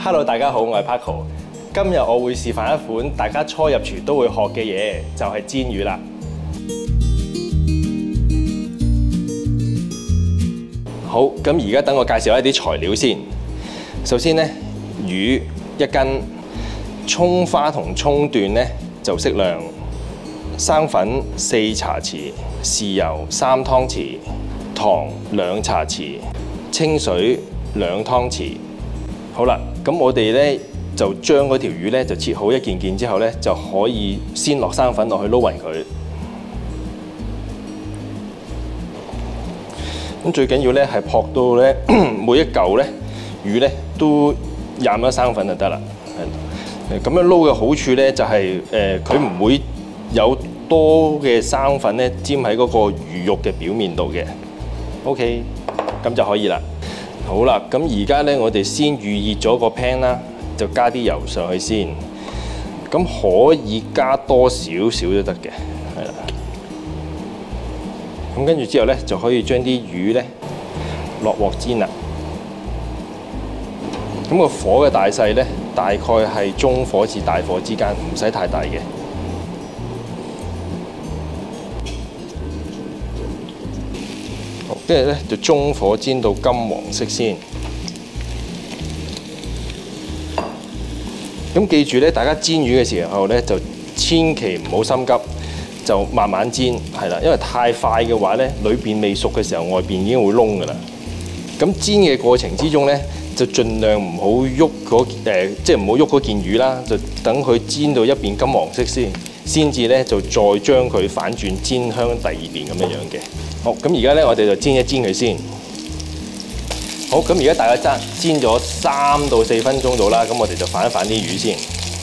Hello， 大家好，我係 Paco。今日我會示範一款大家初入廚都會學嘅嘢，就係煎魚啦。好，咁而家等我介紹一啲材料先。首先呢，魚1斤，葱花同葱段呢就適量，生粉4茶匙，豉油3湯匙，糖2茶匙，清水2湯匙。好啦，咁我哋咧就將嗰條魚咧就切好一件件之後咧，就可以先落生粉落去撈勻佢。咁最緊要咧係撲到咧每一嚿咧魚咧都染咗生粉就得啦。咁樣撈嘅好處咧就係佢唔會有多嘅生粉咧沾喺嗰個魚肉嘅表面度嘅。OK， 咁就可以啦。好啦，咁而家咧，我哋先預熱咗個 pan 啦，就加啲油上去先。咁可以加多少少都得嘅，係啦。咁跟住之後咧，就可以將啲魚咧落鑊煎啦。咁個火嘅大細咧，大概係中火至大火之間，唔使太大嘅。跟住咧就中火煎到金黃色先。咁記住咧，大家煎魚嘅時候咧，就千祈唔好心急，就慢慢煎，係啦。因為太快嘅話咧，裏邊未熟嘅時候，外邊已經會燶㗎啦。咁煎嘅過程之中咧，就盡量唔好喐即係唔好喐嗰件魚啦，就等佢煎到一邊金黃色先至咧就再將佢反轉煎香第二邊咁樣樣嘅。好，咁而家咧我哋就煎一煎佢先。好，咁而家大概煎咗3到4分鐘到啦，咁我哋就反一反啲魚先。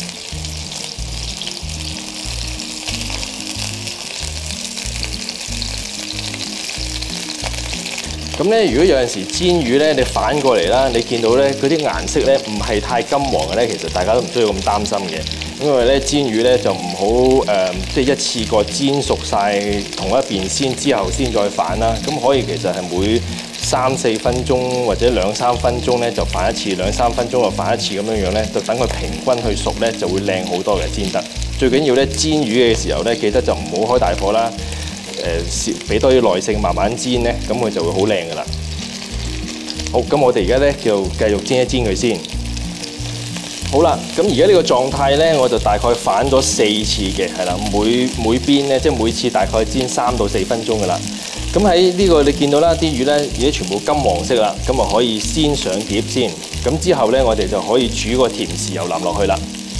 咁咧，如果有陣時煎魚咧，你反過嚟啦，你見到咧嗰啲顏色咧唔係太金黃嘅咧，其實大家都唔需要咁擔心嘅。因為咧煎魚咧就唔好即係一次過煎熟晒同一邊先，之後先再反啦。咁可以其實係每3、4分鐘或者2、3分鐘咧就反一次，2、3分鐘就反一次咁樣樣咧，就等佢平均去熟咧，就會靚好多嘅煎得。最緊要咧煎魚嘅時候咧，記得就唔好開大火啦。俾多啲耐性慢慢煎咧，咁佢就會好靚噶啦。好，咁我哋而家咧就繼續煎一煎佢先。好啦，咁而家呢個狀態咧，我就大概反咗4次嘅，係啦，每邊咧即係每次大概煎3到4分鐘噶啦。咁喺呢個你見到啦，啲魚咧而家全部金黃色啦，咁啊可以先上碟先。咁之後咧，我哋就可以煮個甜豉油淋落去啦。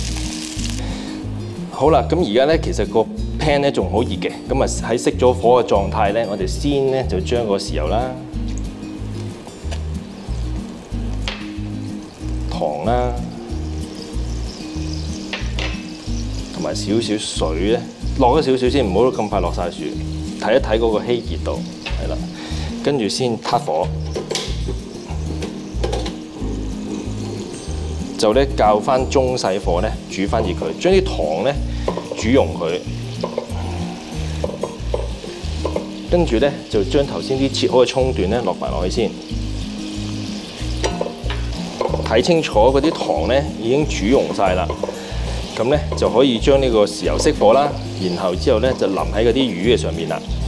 好啦，咁而家咧其實個 pan 咧仲好熱嘅，咁啊喺熄咗火嘅狀態咧，我哋先咧就將個豉油啦、糖啦，同埋少少水咧，落咗少少先，唔好咁快落晒水，睇一睇嗰個稀熱度，係啦，跟住先撻火，就咧較翻中細火咧煮翻熱佢，將啲糖咧煮溶佢。跟住咧就將頭先啲切好嘅葱段咧落埋落去先，睇清楚嗰啲糖咧已經煮溶晒啦，咁咧就可以將呢個豉油熄火啦，然後之後咧就淋喺嗰啲魚嘅上面啦。